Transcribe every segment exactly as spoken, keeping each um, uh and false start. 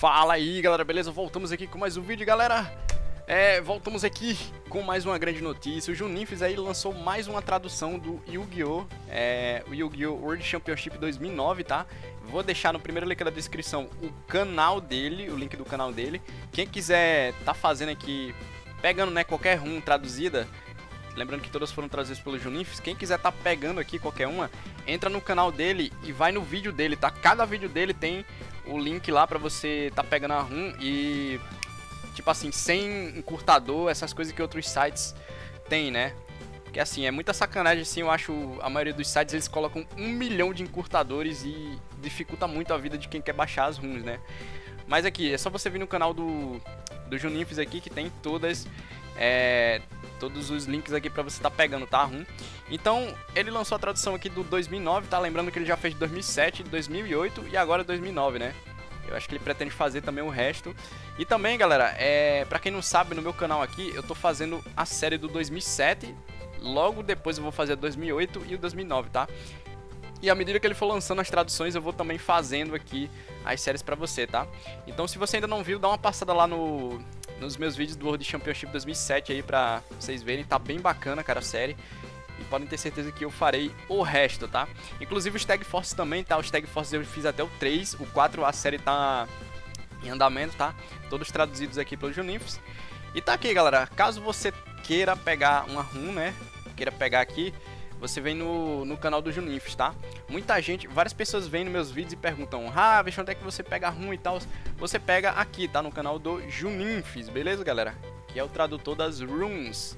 Fala aí galera, beleza? Voltamos aqui com mais um vídeo, galera. É, voltamos aqui com mais uma grande notícia. O Juninfis aí lançou mais uma tradução do Yu-Gi-Oh! É, o Yu-Gi-Oh! World Championship dois mil e nove, tá? Vou deixar no primeiro link da descrição o canal dele, o link do canal dele. Quem quiser tá fazendo aqui, pegando, né, qualquer rum traduzida, lembrando que todas foram traduzidas pelo Juninfis. Quem quiser tá pegando aqui qualquer uma, entra no canal dele e vai no vídeo dele, tá? Cada vídeo dele tem o link lá pra você tá pegando a rum e, tipo assim, sem encurtador, essas coisas que outros sites tem, né? Porque assim, é muita sacanagem, assim, eu acho, a maioria dos sites eles colocam um milhão de encurtadores e dificulta muito a vida de quem quer baixar as runs, né? Mas aqui, é só você vir no canal do, do Juninfis aqui, que tem todas, é, todos os links aqui pra você tá pegando, tá? Rum. Então, ele lançou a tradução aqui do dois mil e nove, tá? Lembrando que ele já fez de dois mil e sete, dois mil e oito e agora dois mil e nove, né? Eu acho que ele pretende fazer também o resto. E também, galera, é, pra quem não sabe, no meu canal aqui, eu tô fazendo a série do dois mil e sete. Logo depois eu vou fazer dois mil e oito e o dois mil e nove, tá? E à medida que ele for lançando as traduções, eu vou também fazendo aqui as séries pra você, tá? Então, se você ainda não viu, dá uma passada lá no, nos meus vídeos do World Championship dois mil e sete aí pra vocês verem. Tá bem bacana, cara, a série. E podem ter certeza que eu farei o resto, tá? Inclusive os Tag Force também, tá? Os Tag Force eu fiz até o três, o quatro a série tá em andamento, tá? Todos traduzidos aqui pelo Juninfis. E tá aqui, galera, caso você queira pegar uma rum, né? Queira pegar aqui, você vem no, no canal do Juninfis, tá? Muita gente, várias pessoas vêm nos meus vídeos e perguntam: ah, veja onde é que você pega a rum e tal. Você pega aqui, tá? No canal do Juninfis, beleza, galera? Que é o tradutor das runes.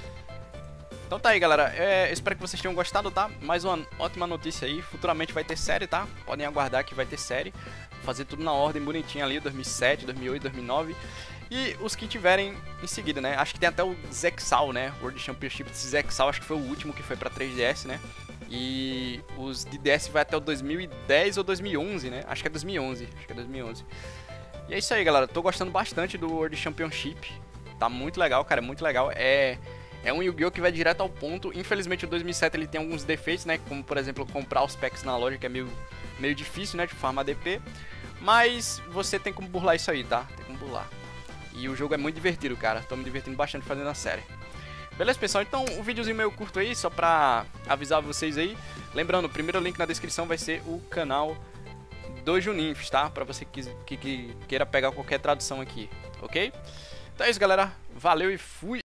Então tá aí, galera, é, espero que vocês tenham gostado, tá? Mais uma ótima notícia aí, futuramente vai ter série, tá? Podem aguardar que vai ter série. Vou fazer tudo na ordem bonitinha ali, dois mil e sete, dois mil e oito, dois mil e nove. E os que tiverem em seguida, né? Acho que tem até o Zexal, né? World Championship de Zexal, acho que foi o último que foi pra três D S, né? E os de D S vai até o dois mil e dez ou dois mil e onze, né? Acho que é dois mil e onze, acho que é dois mil e onze. E é isso aí, galera, tô gostando bastante do World Championship. Tá muito legal, cara, muito legal. É... É um Yu-Gi-Oh! Que vai direto ao ponto. Infelizmente o dois mil e sete ele tem alguns defeitos, né? Como, por exemplo, comprar os packs na loja, que é meio, meio difícil, né? De farmar D P. Mas você tem como burlar isso aí, tá? Tem como burlar. E o jogo é muito divertido, cara. Tô me divertindo bastante fazendo a série. Beleza, pessoal? Então, um videozinho meio curto aí, só pra avisar vocês aí. Lembrando, o primeiro link na descrição vai ser o canal do Juninfis, tá? Pra você que, que, que queira pegar qualquer tradução aqui, ok? Então é isso, galera. Valeu e fui!